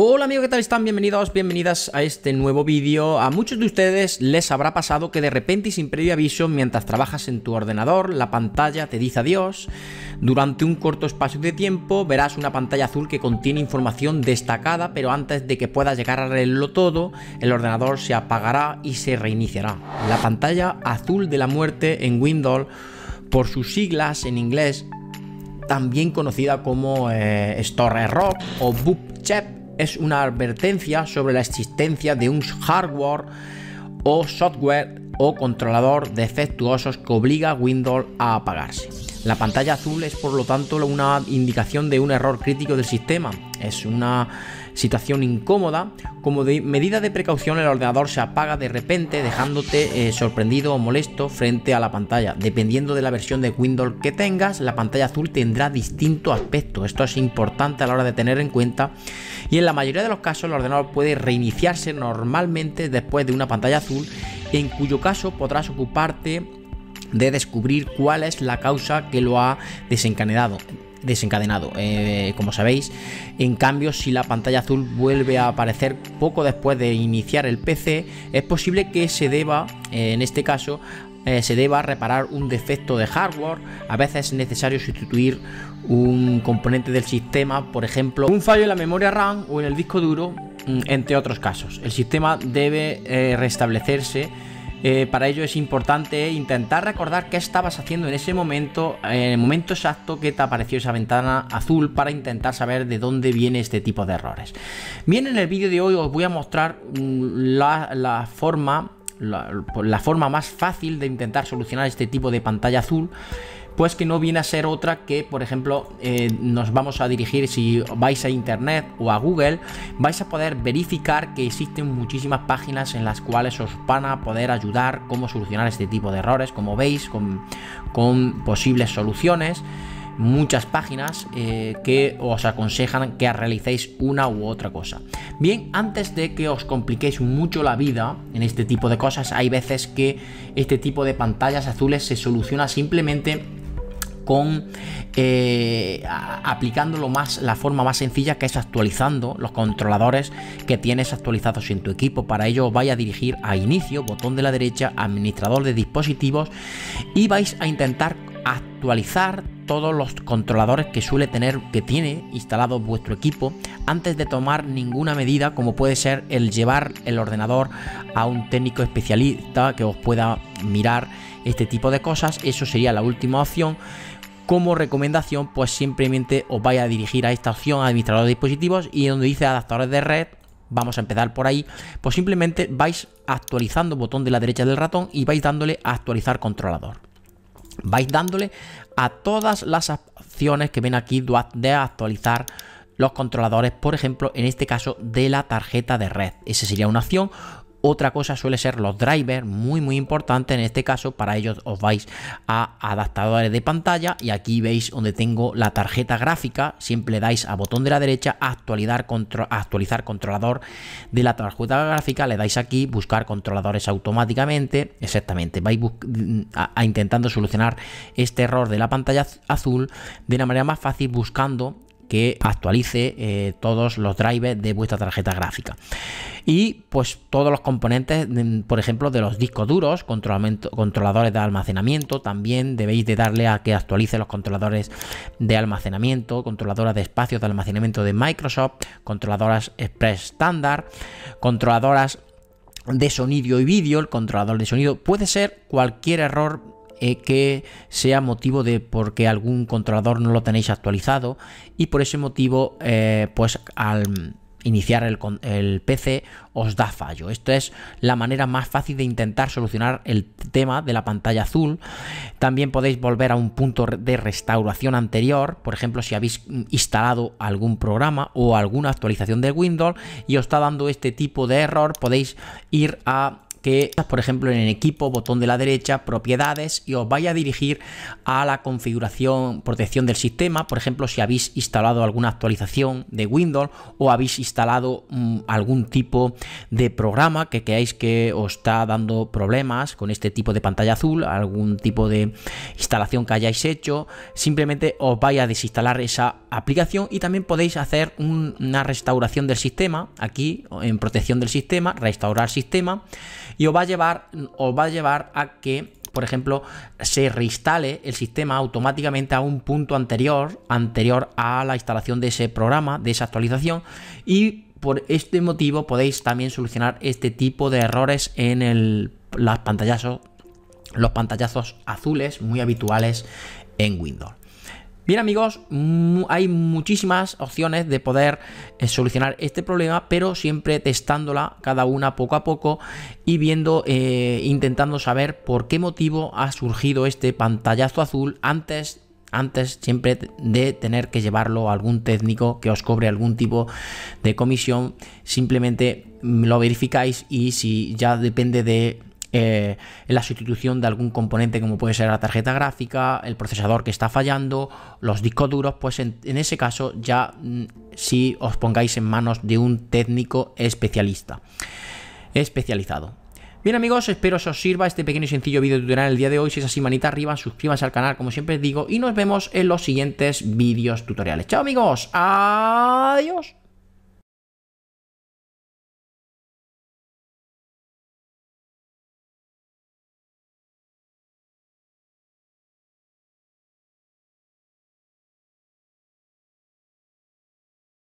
Hola amigos, ¿qué tal están? Bienvenidos, bienvenidas a este nuevo vídeo. A muchos de ustedes les habrá pasado que de repente y sin previo aviso, mientras trabajas en tu ordenador, la pantalla te dice adiós. Durante un corto espacio de tiempo verás una pantalla azul que contiene información destacada, pero antes de que puedas llegar a leerlo todo, el ordenador se apagará y se reiniciará. La pantalla azul de la muerte en Windows, por sus siglas en inglés, también conocida como Store Error o Boot Check, es una advertencia sobre la existencia de un hardware o software o controlador defectuosos que obliga a Windows a apagarse. La pantalla azul es por lo tanto una indicación de un error crítico del sistema. Es una situación incómoda. Como medida de precaución, el ordenador se apaga de repente, dejándote sorprendido o molesto frente a la pantalla. Dependiendo de la versión de Windows que tengas, la pantalla azul tendrá distinto aspecto. Esto es importante a la hora de tener en cuenta, y en la mayoría de los casos el ordenador puede reiniciarse normalmente después de una pantalla azul, en cuyo caso podrás ocuparte de descubrir cuál es la causa que lo ha desencadenado. Como sabéis, en cambio, si la pantalla azul vuelve a aparecer poco después de iniciar el PC, es posible que se deba, en este caso, se deba reparar un defecto de hardware. A veces es necesario sustituir un componente del sistema, por ejemplo, un fallo en la memoria RAM o en el disco duro, entre otros casos. El sistema debe restablecerse. Para ello es importante intentar recordar qué estabas haciendo en ese momento, en el momento exacto que te apareció esa ventana azul, para intentar saber de dónde viene este tipo de errores. Bien, en el vídeo de hoy os voy a mostrar la forma más fácil de intentar solucionar este tipo de pantalla azul, pues que no viene a ser otra que, por ejemplo, nos vamos a dirigir, si vais a internet o a Google, vais a poder verificar que existen muchísimas páginas en las cuales os van a poder ayudar cómo solucionar este tipo de errores, como veis, con posibles soluciones. Muchas páginas que os aconsejan que realicéis una u otra cosa. Bien, antes de que os compliquéis mucho la vida en este tipo de cosas, hay veces que este tipo de pantallas azules se soluciona simplemente con aplicando la forma más sencilla, que es actualizando los controladores que tienes actualizados en tu equipo. Para ello os vais a dirigir a inicio, botón de la derecha, administrador de dispositivos, y vais a intentar actualizar todos los controladores que tiene instalado vuestro equipo antes de tomar ninguna medida, como puede ser el llevar el ordenador a un técnico especialista que os pueda mirar este tipo de cosas. Eso sería la última opción. Como recomendación, pues simplemente os vais a dirigir a esta opción, administrador de dispositivos, y donde dice adaptadores de red, vamos a empezar por ahí, pues simplemente vais actualizando, botón de la derecha del ratón, y vais dándole a actualizar controlador. Vais dándole a todas las opciones que ven aquí de actualizar los controladores, por ejemplo, en este caso de la tarjeta de red. Esa sería una opción. Otra cosa suele ser los drivers, muy importante en este caso. Para ello os vais a adaptadores de pantalla, y aquí veis donde tengo la tarjeta gráfica. Siempre le dais a botón de la derecha, actualizar controlador de la tarjeta gráfica, le dais aquí, buscar controladores automáticamente. Exactamente, vais intentando solucionar este error de la pantalla azul de una manera más fácil, buscando que actualice todos los drivers de vuestra tarjeta gráfica, y pues todos los componentes, por ejemplo, de los discos duros, controladores de almacenamiento. También debéis de darle a que actualice los controladores de almacenamiento, controladoras de espacios de almacenamiento de Microsoft, controladoras Express Standard, controladoras de sonido y vídeo. El controlador de sonido puede ser cualquier error que sea motivo de porque algún controlador no lo tenéis actualizado, y por ese motivo pues al iniciar el PC os da fallo. Esta es la manera más fácil de intentar solucionar el tema de la pantalla azul. También podéis volver a un punto de restauración anterior, por ejemplo, si habéis instalado algún programa o alguna actualización de Windows y os está dando este tipo de error, podéis ir a que, por ejemplo, en el equipo, botón de la derecha, propiedades, y os vaya a dirigir a la configuración, protección del sistema. Por ejemplo, si habéis instalado alguna actualización de Windows o habéis instalado algún tipo de programa que creáis que os está dando problemas con este tipo de pantalla azul, algún tipo de instalación que hayáis hecho, simplemente os vaya a desinstalar esa aplicación, y también podéis hacer una restauración del sistema aquí en protección del sistema, restaurar sistema, y os va a llevar a que, por ejemplo, se reinstale el sistema automáticamente a un punto anterior a la instalación de ese programa, de esa actualización, y por este motivo podéis también solucionar este tipo de errores en los pantallazos azules muy habituales en Windows. Bien, amigos, hay muchísimas opciones de poder solucionar este problema, pero siempre testándola cada una poco a poco y viendo, intentando saber por qué motivo ha surgido este pantallazo azul antes siempre de tener que llevarlo a algún técnico que os cobre algún tipo de comisión. Simplemente lo verificáis, y si ya depende de la sustitución de algún componente, como puede ser la tarjeta gráfica, el procesador que está fallando, los discos duros, pues en ese caso ya si os pongáis en manos de un técnico especializado. Bien, amigos, espero os sirva este pequeño y sencillo vídeo tutorial el día de hoy. Si es así, manita arriba, suscríbanse al canal como siempre os digo, y nos vemos en los siguientes vídeos tutoriales. Chao, amigos, adiós.